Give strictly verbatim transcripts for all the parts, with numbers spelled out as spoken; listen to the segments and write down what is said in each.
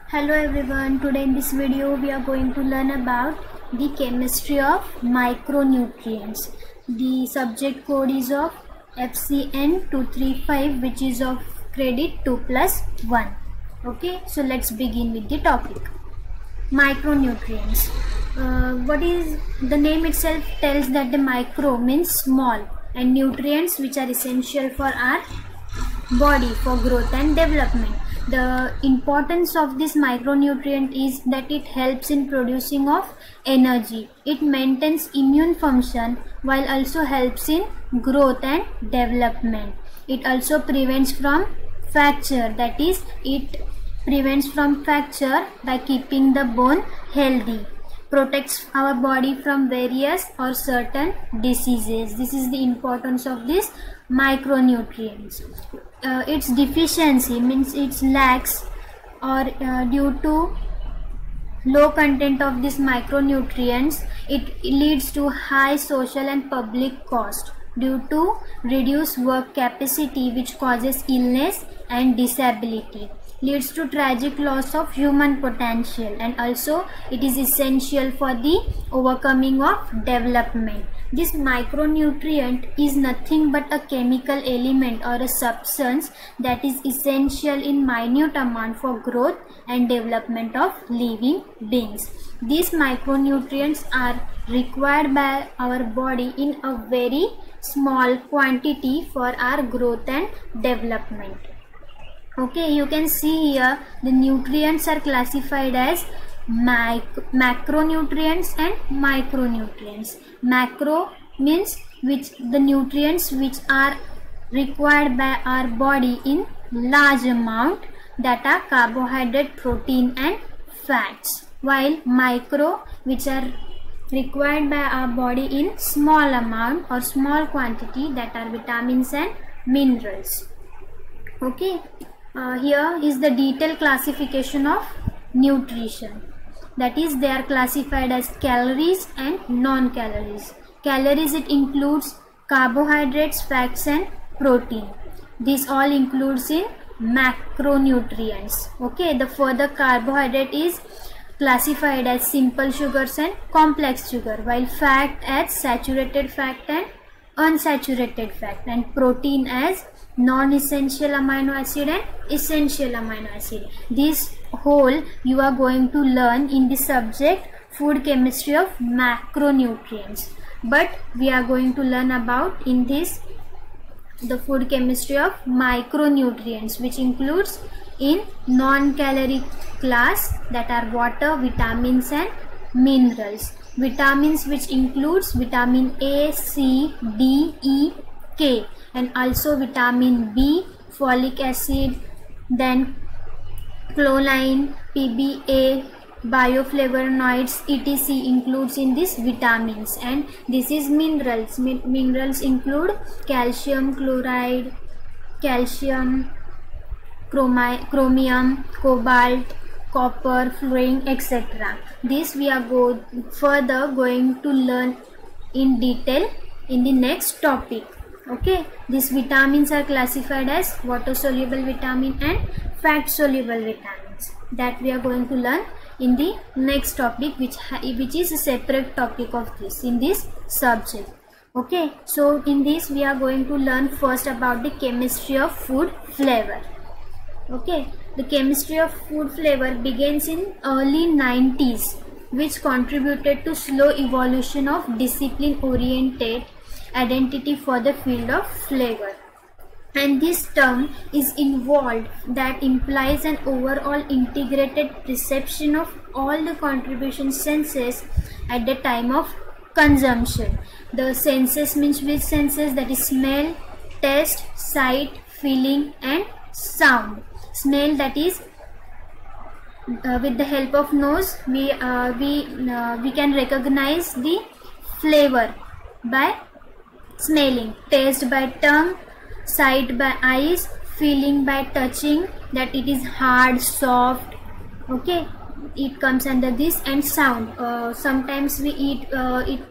Hello everyone, today in this video we are going to learn about the chemistry of micronutrients. The subject code is of F C N two three five, which is of credit two plus one. Okay, so let's begin with the topic. Micronutrients. Uh, what is the name itself tells that the micro means small and nutrients which are essential for our body for growth and development. The importance of this micronutrient is that it helps in producing of energy. It maintains immune function while also helps in growth and development. It also prevents from fracture, that is, it prevents from fracture by keeping the bone healthy. Protects our body from various or certain diseases. This is the importance of this micronutrients. Uh, its deficiency means it lacks or uh, due to low content of these micronutrients, it leads to high social and public cost due to reduced work capacity, which causes illness and disability, leads to tragic loss of human potential, and also it is essential for the overcoming of development. This micronutrient is nothing but a chemical element or a substance that is essential in minute amount for growth and development of living beings. These micronutrients are required by our body in a very small quantity for our growth and development. Okay, you can see here the nutrients are classified as mac macronutrients and micronutrients. Macro means which the nutrients which are required by our body in large amount, that are carbohydrate, protein and fats, while micro which are required by our body in small amount or small quantity, that are vitamins and minerals. Okay. Uh, here is the detailed classification of nutrition. That is, they are classified as calories and non-calories. Calories, it includes carbohydrates, fats and protein. This all includes in macronutrients. Okay, the further carbohydrate is classified as simple sugars and complex sugar, while fat as saturated fat and unsaturated fat, and protein as non-essential amino acid and essential amino acid. This whole you are going to learn in the subject food chemistry of macronutrients, but we are going to learn about in this the food chemistry of micronutrients, which includes in non-caloric class, that are water, vitamins and minerals. Vitamins, which includes vitamin A, C, D, E, K, and also vitamin B, folic acid, then choline, P B A, bioflavonoids, et cetera includes in these vitamins. And this is minerals. Min minerals include calcium chloride, calcium, chromium, cobalt, copper, fluorine, et cetera. This we are go further going to learn in detail in the next topic. Okay, these vitamins are classified as water soluble vitamin and fat soluble vitamins, that we are going to learn in the next topic, which which is a separate topic of this in this subject. Okay, so in this we are going to learn first about the chemistry of food flavor. Okay, the chemistry of food flavor begins in early nineties, which contributed to slow evolution of discipline oriented identity for the field of flavor. And this term is involved that implies an overall integrated perception of all the contribution senses at the time of consumption. The senses means which senses? That is smell, taste, sight, feeling and sound. Smell, that is uh, with the help of nose we uh, we uh, we can recognize the flavor by smelling. Taste by tongue, sight by eyes, feeling by touching, that it is hard, soft. Okay, it comes under this. And sound, uh, sometimes we eat uh, it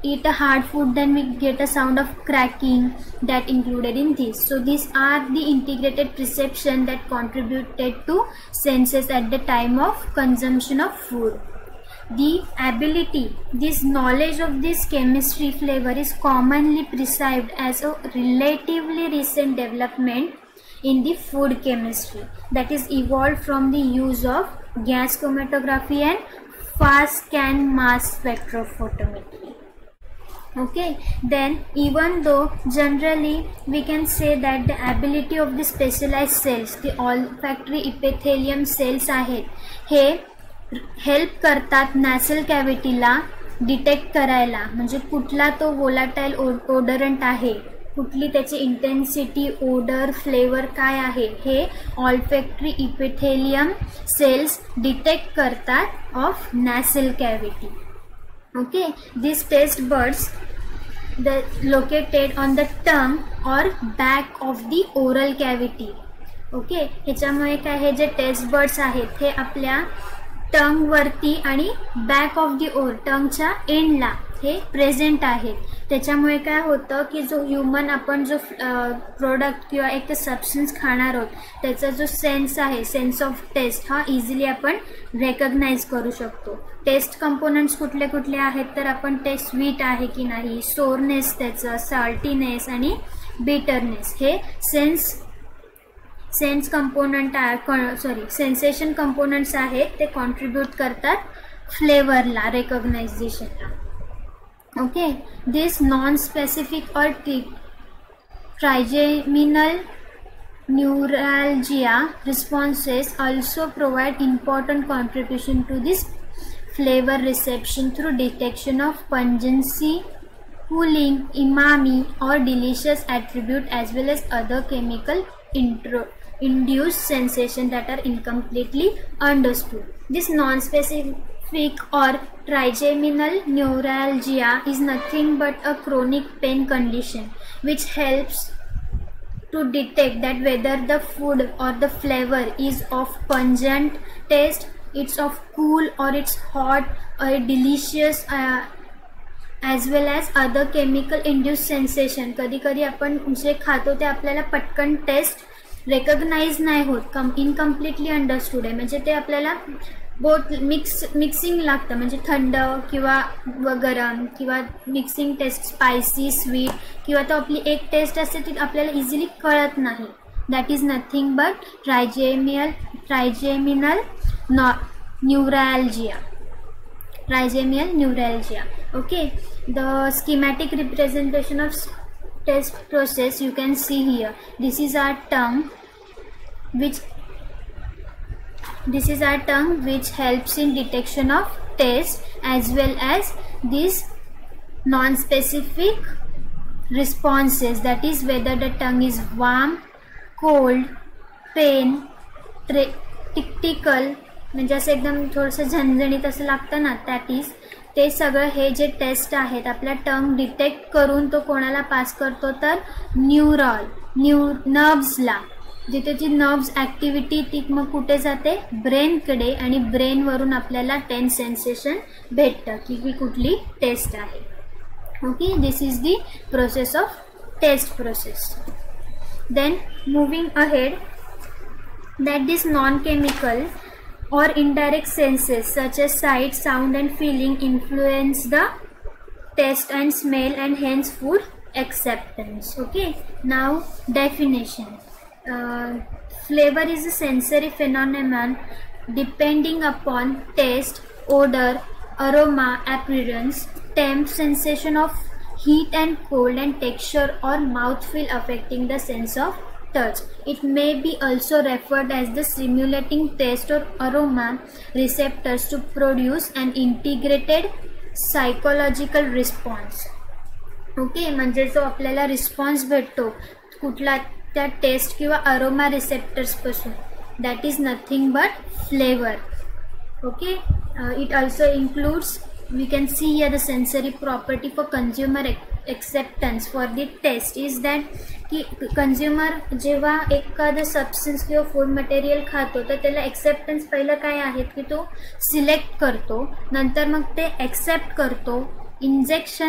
eat a hard food, then we get a sound of cracking that included in this. So these are the integrated perception that contributed to senses at the time of consumption of food. The ability, this knowledge of this chemistry flavor is commonly perceived as a relatively recent development in the food chemistry that is evolved from the use of gas chromatography and fast scan mass spectrophotometry. Okay, then even though generally we can say that the ability of the specialized cells, the olfactory epithelium cells आहेत, हे help करतात नॅसल कॅव्हिटीला detect करायला, म्हणजे कुठला तो volatile ओडरंट आहे, कुठली त्याची intensity, order, flavour काय आहे, हे ऑल्फॅक्टरी इपिथेलियम सेल्स डिटेक्ट करतात of nasal cavity. Okay, this taste buds the located on the tongue or back of the oral cavity. Okay, ह्याच्यामुळे काय, हे जे टेस्ट बर्ड्स आहेत हे आपल्या टंग वरती आणि बॅक ऑफ दी ओर, टंगच्या एंडला हे प्रेझेंट आहेत. त्याच्यामुळे काय होतं की जो ह्युमन आपण जो प्रोडक्ट किंवा एक सबस्टन्स खाणार आहोत त्याचा जो सेन्स आहे, सेन्स ऑफ टेस्ट, हा इझिली आपण रेकग्नाइज करू शकतो. टेस्ट कंपोनंट्स कुठले कुठले आहेत तर आपण ते स्वीट आहे की नाही, सोरनेस त्याचं, साल्टीनेस आणि बिटरनेस, हे sense sense component sorry sensation components आहेत, ते कॉन्ट्रीब्यूट करतात फ्लेवरला, रेकग्नायझेशनला. Okay, this non specific or trigeminal न्यूरॅल्जिया responses also provide important contribution to this flavor reception through detection of pungency, cooling, umami or delicious attribute as well as other chemical intro induced sensation that are incompletely understood. This non-specific or trigeminal neuralgia is nothing but a chronic pain condition which helps to detect that whether the food or the flavor is of pungent taste, it's of cool or it's hot or delicious, uh, as well as other chemical induced sensation. कधी कधी आपण जे खातो ते आपल्याला पटकन test recognise नाही होत, कम इनकम्प्लिटली understood आहे, म्हणजे ते आपल्याला बोथ मिक्स मिक्सिंग लागतं, म्हणजे थंड किंवा गरम किंवा मिक्सिंग टेस्ट, स्पायसी, स्वीट, किंवा तो आपली एक टेस्ट असते ती आपल्याला इझिली कळत नाही. That is nothing but trigeminal trigeminal neuralgia trigeminal neuralgia. Okay, the schematic representation of test process you can see here. This is our tongue which this is our tongue which helps in detection of taste, as well as these non-specific responses, that is whether the tongue is warm, cold, pain, tickle, म्हणजे असं एकदम थोडंसं झणझणीत असं लागतं ना, that is ते सगळं हे जे टेस्ट आहेत आपला टंग डिटेक्ट करून तो कोणाला पास करतो तर न्यूरल न्यू नर्व्सला, जिथे जी नर्व्स ॲक्टिव्हिटी ती मग कुठे जाते, ब्रेनकडे, आणि ब्रेनवरून आपल्याला टेन सेन्सेशन भेटतं की ही कुठली टेस्ट आहे. Okay, this is the process of taste process. Then moving ahead, that these non-chemical or indirect senses such as sight, sound and feeling influence the taste and smell and hence food acceptance. Okay, now definition. Uh, flavor is a sensory phenomenon depending upon taste, odor, aroma, appearance, temp, sensation of heat and cold, and texture or mouthfeel affecting the sense of touch. It may be also referred as the stimulating taste or aroma receptors to produce an integrated psychological response. Okay, म्हणजे जो आपल्याला response भेटतो कुठला त्या taste किंवा aroma receptors पासून, that is nothing but flavour. Okay, it also includes, we can see here the sensory property for consumer acceptance for the taste is that की consumer जेव्हा एखादं सबस्टन्स किंवा फूड मटेरियल खातो तर त्याला acceptance पहिलं काय आहेत की तो सिलेक्ट करतो, नंतर मग ते एक्सेप्ट करतो, इंजेक्शन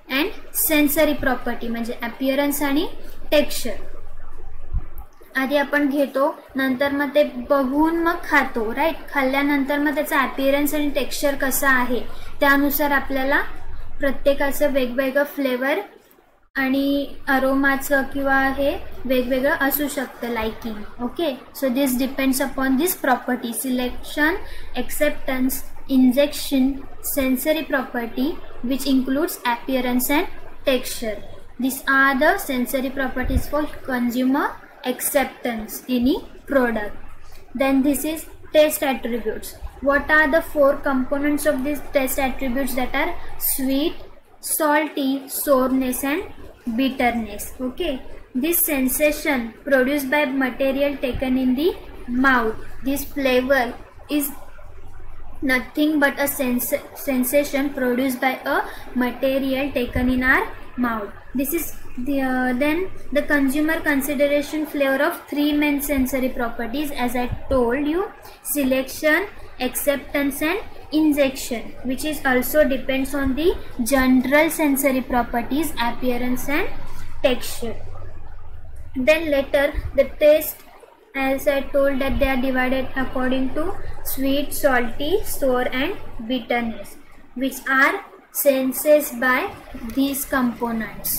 अँड सेन्सरी प्रॉपर्टी म्हणजे अपीअरन्स आणि टेक्स्चर. आधी आपण घेतो, नंतर मग ते बघून मग खातो, राईट. खाल्ल्यानंतर मग त्याचा अपीअरन्स आणि टेक्स्चर कसा आहे त्यानुसार आपल्याला प्रत्येकाचं वेगवेगळं फ्लेवर आणि अरोमाचं किंवा हे वेगवेगळं असू शकतं liking. Okay, so this depends upon this property: selection, acceptance, ingestion, sensory property which includes appearance and texture. These are the sensory properties for consumer acceptance any product. Then this is taste attributes. What are the four components of these taste attributes? That are sweet, salty, sourness and bitterness. Okay, this sensation produced by material taken in the mouth. This flavor is nothing but a sens sensation produced by a material taken in our mouth. This is the uh, then the consumer consideration flavor of three main sensory properties, as I told you: selection, acceptance and injection, which is also depends on the general sensory properties, appearance and texture. Then later the taste, as I told, that they are divided according to sweet, salty, sour and bitterness, which are sensed by these components.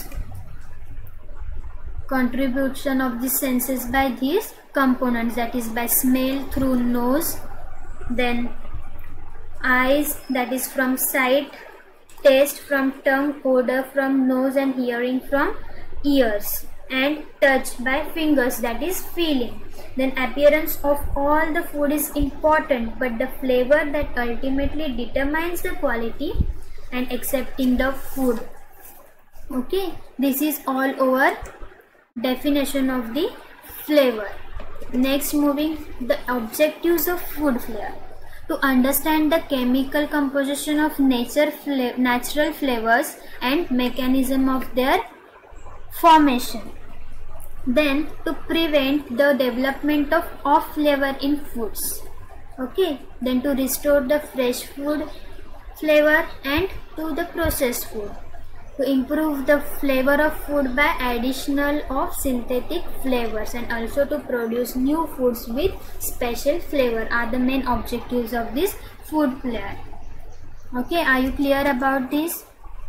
Contribution of the senses by these components, that is by smell through nose, then eyes, that is from sight, taste from tongue, odor from nose and hearing from ears, and touch by fingers, that is feeling. Then appearance of all the food is important, but the flavor that ultimately determines the quality and accepting the food. Okay, this is all over definition of the flavor. Next, moving the objectives of food flavor. To understand the chemical composition of nature fla natural flavors and mechanism of their formation. Then to prevent the development of off flavor in foods. Okay, then to restore the fresh food flavor and to the processed food. To improve the flavor of food by additional of synthetic flavors, and also to produce new foods with special flavor are the main objectives of this food flavor. Okay, are you clear about this?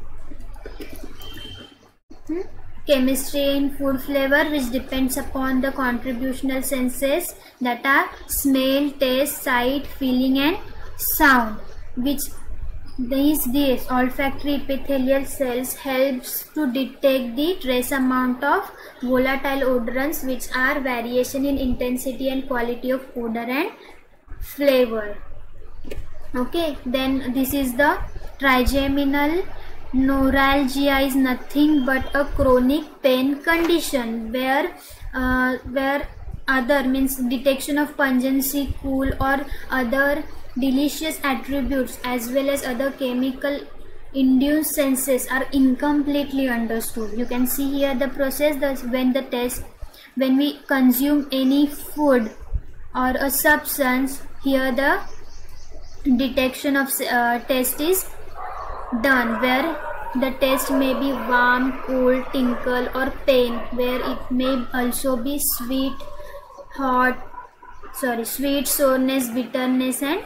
Hmm? Chemistry in food flavor, which depends upon the contributional senses, that are smell, taste, sight, feeling and sound, which these these olfactory epithelial cells helps to detect the trace amount of volatile odorants, which are variation in intensity and quality of odor and flavor. Okay, then this is the trigeminal neuralgia. Is nothing but a chronic pain condition where uh, where other means detection of pungency, cool or other delicious attributes as well as other chemical induced senses are incompletely understood. You can see here the process that when the test when we consume any food or a substance, here the detection of uh, taste is done, where the taste may be warm, cold, tinkle or pain, where it may also be sweet, hot, sorry, sweet, sourness, bitterness and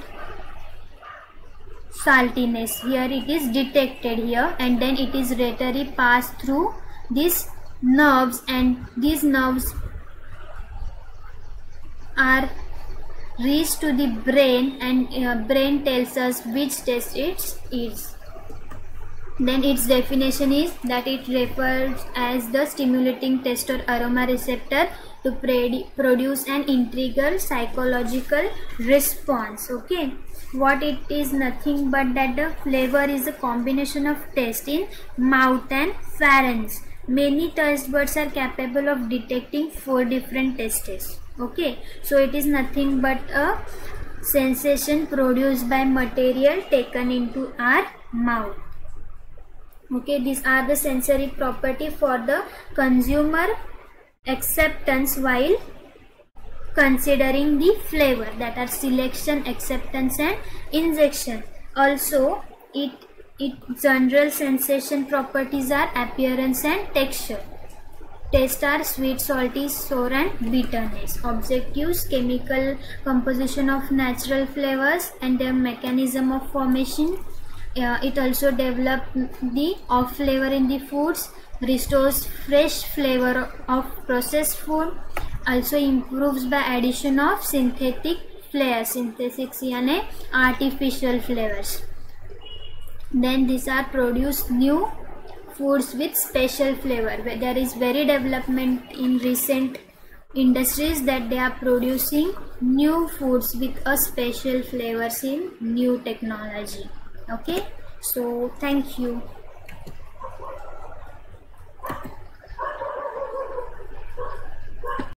saltiness. Here it is detected here, and then it is readily passed through these nerves, and these nerves are reached to the brain, and uh, brain tells us which taste it is. Then its definition is that it refers as the stimulating taste or aroma receptor to produce an integral psychological response. Okay, what it is nothing but that the flavor is a combination of taste in mouth and pharynx. Many taste buds are capable of detecting four different tastes. Okay, so it is nothing but a sensation produced by material taken into our mouth. Okay, these are the sensory property for the consumer acceptance while considering the flavor, that are selection, acceptance and injection. Also it its general sensation properties are appearance and texture. Taste are sweet, salty, sour and bitterness. Objectives: chemical composition of natural flavors and their mechanism of formation. Uh, it also develops the off flavor in the foods, restores fresh flavor of processed food, also improves by addition of synthetic flavors, synthetic यानी artificial flavors. Then these are produced new foods with special flavor. There is very development in recent industries that they are producing new foods with a special flavors in new technology. Okay, so thank you.